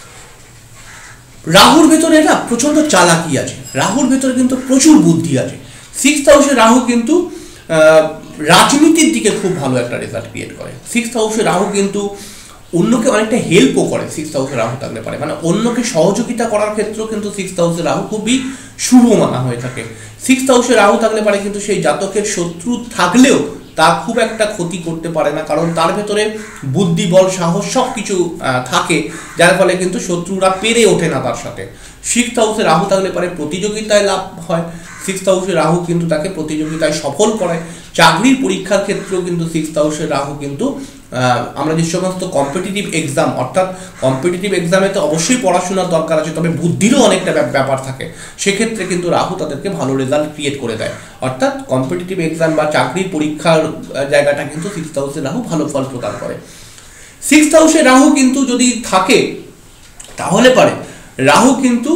রাহুর ভেতরে না প্রচন্ড চালাকি আছে, রাহুর ভেতরে কিন্তু প্রচুর বুদ্ধি আছে। সিক্সথ হাউসে রাহু কিন্তু রাজনীতির দিকে খুব ভালো একটা রেজাল্ট ক্রিয়েট করে। সিক্সথ হাউসে রাহু কিন্তু অন্যকে অনেকটা হেল্পও করে। সিক্সথ হাউসে রাহু থাকলে পারে মানে অন্যকে সহযোগিতা করার ক্ষেত্রেও কিন্তু সিক্সথ হাউসে রাহু খুবই শুভ মানা হয়ে থাকে। সিক্সথ হাউসে রাহু থাকলে পারে কিন্তু সেই জাতকের শত্রু থাকলেও তা খুব একটা ক্ষতি করতে পারে না, কারণ তার ভেতরে বুদ্ধি, বল, সাহস সব কিছু থাকে, যার ফলে কিন্তু শত্রুরা পেরে ওঠে না তার সাথে। সিক্সথ হাউসে রাহু থাকলে পারে প্রতিযোগিতায় লাভ হয়। সিক্সথ হাউসে রাহু কিন্তু তাকে প্রতিযোগিতায় সফল করায়। চাকরির পরীক্ষার ক্ষেত্রেও কিন্তু সিক্সথ হাউসে রাহু কিন্তু আমরা যে সমস্ত কম্পিটিটিভ এক্সাম, অর্থাৎ কম্পিটিটিভ এক্সামে তো অবশ্যই পড়াশোনার দরকার আছে, তবে বুদ্ধিরও অনেকটা ব্যাপার থাকে, সেক্ষেত্রে কিন্তু রাহু তাদেরকে ভালো রেজাল্ট ক্রিয়েট করে দেয়। অর্থাৎ কম্পিটিটিভ এক্সাম বা চাকরির পরীক্ষার জায়গাটা কিন্তু সিক্সথ হাউসে রাহু ভালো ফল প্রদান করে। সিক্সথ হাউসে রাহু কিন্তু যদি থাকে তাহলে পারে রাহু কিন্তু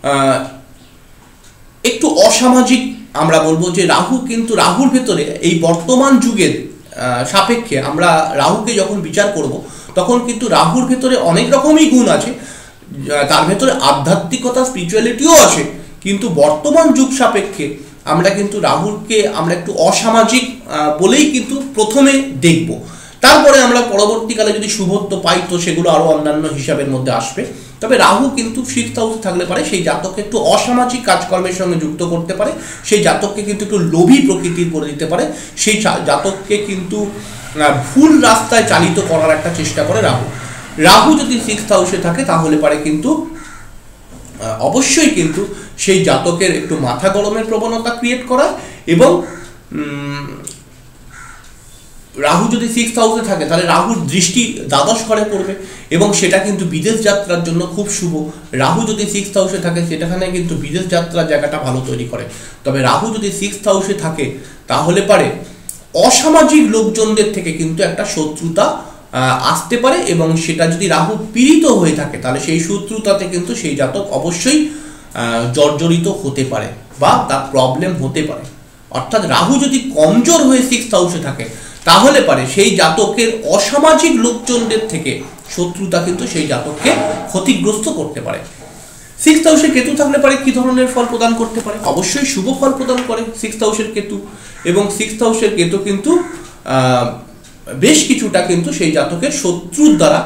একটু অসামাজিক, আমরা বলবো যে রাহু কিন্তু রাহুর ভেতরে এই বর্তমান যুগের সাপেক্ষে আমরা রাহুকে যখন বিচার করব তখন কিন্তু রাহুর ভেতরে অনেক রকমই গুণ আছে, তার ভেতরে আধ্যাত্মিকতা, স্পিরিচুয়ালিটিও আছে, কিন্তু বর্তমান যুগ সাপেক্ষে আমরা কিন্তু রাহুকে আমরা একটু অসামাজিক বলেই কিন্তু প্রথমে দেখব। তারপরে আমরা পরবর্তীকালে যদি শুভত্ব পাই তো সেগুলো আরো অন্যান্য হিসাবের মধ্যে আসবে। তবে রাহু কিন্তু সিক্সথ হাউসে থাকলে পারে সেই জাতককে একটু অসামাজিক কাজকর্মের সঙ্গে যুক্ত করতে পারে, সেই জাতককে কিন্তু একটু লোভী প্রকৃতির করে দিতে পারে, সেই জাতককে কিন্তু ভুল রাস্তায় চালিত করার একটা চেষ্টা করে রাহু। রাহু যদি সিক্সথ হাউসে থাকে তাহলে পারে কিন্তু অবশ্যই কিন্তু সেই জাতকের একটু মাথা গরমের প্রবণতা ক্রিয়েট করা, এবং রাহু যদি সিক্সথ হাউসে থাকে তাহলে রাহুর দৃষ্টি দ্বাদশ ঘরে পড়বে এবং সেটা কিন্তু বিদেশ যাত্রার জন্য খুব শুভ। রাহু যদি সিক্সথ হাউসে থাকে সেটাখানে কিন্তু বিদেশ যাত্রার জায়গাটা ভালো তৈরি করে। তবে রাহু যদি সিক্সথ হাউসে থাকে তাহলে পারে অসামাজিক লোকজনদের থেকে কিন্তু একটা শত্রুতা আসতে পারে, এবং সেটা যদি রাহু পীড়িত হয়ে থাকে তাহলে সেই শত্রুতাতে কিন্তু সেই জাতক অবশ্যই জর্জরিত হতে পারে বা তার প্রবলেম হতে পারে। অর্থাৎ রাহু যদি কমজোর হয়ে সিক্সথ হাউসে থাকে তাহলে পারে সেই জাতকের অসামাজিক লোকজনদের থেকে শত্রুতা কিন্তু সেই জাতককে ক্ষতিগ্রস্ত করতে পারে। সিক্সথ হাউসে কেতু থাকলে পারে কি ধরনের ফল প্রদান করতে পারে? অবশ্যই শুভ ফল প্রদান করে সিক্সথ হাউসের কেতু, এবং সিক্সথ হাউসের কেতু কিন্তু বেশ কিছুটা কিন্তু সেই জাতকের শত্রুর দ্বারা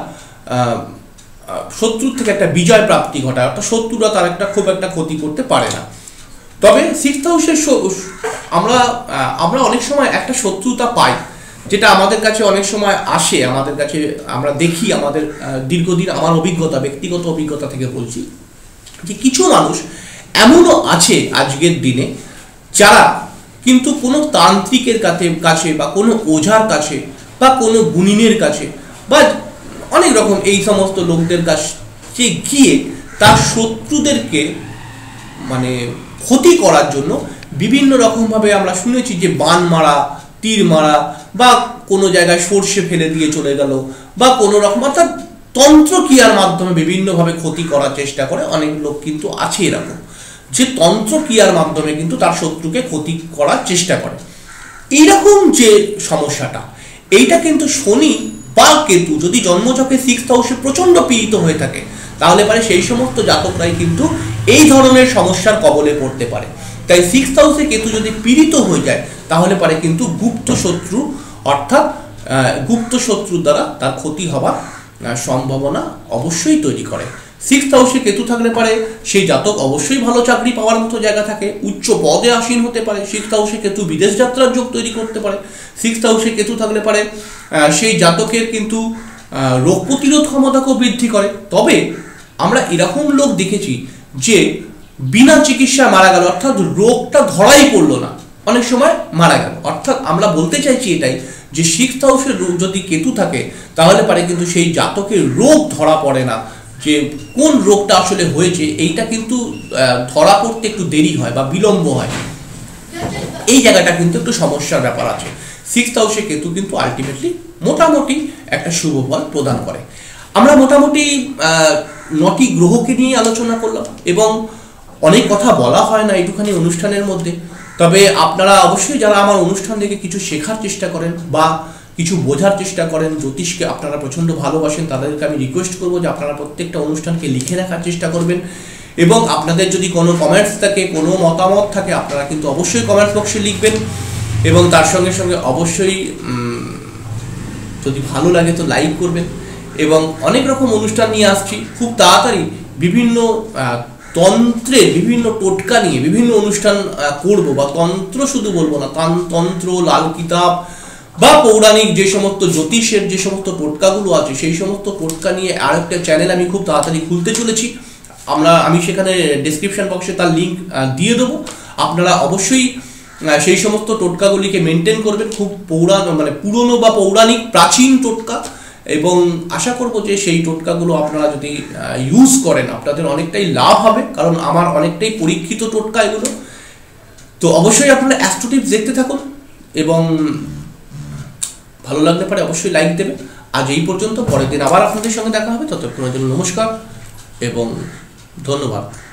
শত্রুর থেকে একটা বিজয় প্রাপ্তি ঘটায়, অর্থাৎ শত্রুরা তার একটা খুব একটা ক্ষতি করতে পারে না। তবে সিক্সথ হাউসের আমরা আমরা অনেক সময় একটা শত্রুতা পাই যেটা আমাদের কাছে অনেক সময় আসে, আমাদের কাছে আমরা দেখি, আমাদের দীর্ঘদিন আমার অভিজ্ঞতা, ব্যক্তিগত অভিজ্ঞতা থেকে বলছি যে কিছু মানুষ এমনও আছে আজকের দিনে যারা কিন্তু কোনো তান্ত্রিকের কাছে কাছে বা কোনো ওঝার কাছে বা কোনো গুণিনের কাছে বা অনেক রকম এই সমস্ত লোকদের কাছে গিয়ে তার শত্রুদেরকে মানে ক্ষতি করার জন্য বিভিন্ন রকমভাবে আমরা শুনেছি যে বান মারা, তীর মারা, বা কোনো জায়গায় সর্ষে ফেলে দিয়ে চলে গেল, বা কোনো রকম অর্থাৎ তন্ত্রক্রিয়ার মাধ্যমে বিভিন্নভাবে ক্ষতি করার চেষ্টা করে। অনেক লোক কিন্তু আছে এরকম যে তন্ত্রক্রিয়ার মাধ্যমে কিন্তু তার শত্রুকে ক্ষতি করার চেষ্টা করে। এইরকম যে সমস্যাটা, এইটা কিন্তু শনি বা কেতু যদি জন্মছকে সিক্সথ হাউসে প্রচন্ড পীড়িত হয়ে থাকে তাহলে পারে সেই সমস্ত জাতকরাই কিন্তু এই ধরনের সমস্যার কবলে পড়তে পারে। তাই সিক্সথ হাউসে কেতু যদি পীড়িত হয়ে যায় তাহলে পারে কিন্তু গুপ্ত শত্রু অর্থাৎ গুপ্ত শত্রুর দ্বারা তার ক্ষতি হওয়ার সম্ভাবনা অবশ্যই তৈরি করে। সিক্সথ হাউসে কেতু থাকলে পারে সেই জাতক অবশ্যই ভালো চাকরি পাওয়ার মতো জায়গা থাকে, উচ্চ পদে আসীন হতে পারে। সিক্সথ হাউসে কেতু বিদেশ যাত্রার যোগ তৈরি করতে পারে। সিক্সথ হাউসে কেতু থাকলে পারে সেই জাতকের কিন্তু রোগ প্রতিরোধ ক্ষমতাকেও বৃদ্ধি করে। তবে আমরা এরকম লোক দেখেছি যে বিনা চিকিৎসা মারা গেল, অর্থাৎ রোগটা ধরাই পড়লো না, অনেক সময় মারা গেল। অর্থাৎ আমরা বলতে চাইছি এটাই যে সিক্সথ হাউসের যদি কেতু থাকে তাহলে পারে কিন্তু সেই জাতকের রোগ ধরা পড়ে না, যে কোন রোগটা আসলে হয়েছে এইটা কিন্তু ধরা পড়তে একটু দেরি হয় বা বিলম্ব হয়। এই জায়গাটা কিন্তু একটু সমস্যার ব্যাপার আছে। সিক্সথ হাউসে কেতু কিন্তু আলটিমেটলি মোটামুটি একটা শুভ ফল প্রদান করে। আমরা মোটামুটি নটি গ্রহকে নিয়ে আলোচনা করলাম এবং অনেক কথা বলা হয় না এইটুখানি অনুষ্ঠানের মধ্যে। তবে আপনারা অবশ্যই যারা আমার অনুষ্ঠান থেকে কিছু শেখার চেষ্টা করেন বা কিছু বোঝার চেষ্টা করেন, জ্যোতিষকে আপনারা প্রচণ্ড ভালোবাসেন, তাদেরকে আমি রিকোয়েস্ট করবো যে আপনারা প্রত্যেকটা অনুষ্ঠানকে লিখে রাখার চেষ্টা করবেন, এবং আপনাদের যদি কোনো কমেন্টস থাকে, কোনো মতামত থাকে, আপনারা কিন্তু অবশ্যই কমেন্টস বক্সে লিখবেন, এবং তার সঙ্গে সঙ্গে অবশ্যই যদি ভালো লাগে তো লাইক করবেন। এবং অনেক রকম অনুষ্ঠান নিয়ে আসছি খুব তাড়াতাড়ি, বিভিন্ন তন্ত্রের বিভিন্ন টোটকা নিয়ে বিভিন্ন অনুষ্ঠান করব, বা তন্ত্র শুধু বলবো না, তন্ত্র, লাল কিতাব বা পৌরাণিক যে সমস্ত জ্যোতিষের যে সমস্ত টোটকাগুলো আছে সেই সমস্ত টোটকা নিয়ে আর একটা চ্যানেল আমি খুব তাড়াতাড়ি খুলতে চলেছি। আমরা আমি সেখানে ডেসক্রিপশন বক্সে তার লিঙ্ক দিয়ে দেবো। আপনারা অবশ্যই সেই সমস্ত টোটকাগুলিকে মেনটেন করবেন, খুব পৌরাণ মানে পুরনো বা পৌরাণিক প্রাচীন টোটকা, এবং আশা করব যে সেই টোটকাগুলো আপনারা যদি ইউজ করেন আপনাদের অনেকটাই লাভ হবে, কারণ আমার অনেকটাই পরীক্ষিত টোটকা এগুলো। তো অবশ্যই আপনারা অ্যাস্ট্রো টিপস দেখতে থাকুন, এবং ভালো লাগলে পরে অবশ্যই লাইক দেবেন। আজ এই পর্যন্ত, পরের দিন আবার আপনাদের সঙ্গে দেখা হবে। ততক্ষণের জন্য নমস্কার এবং ধন্যবাদ।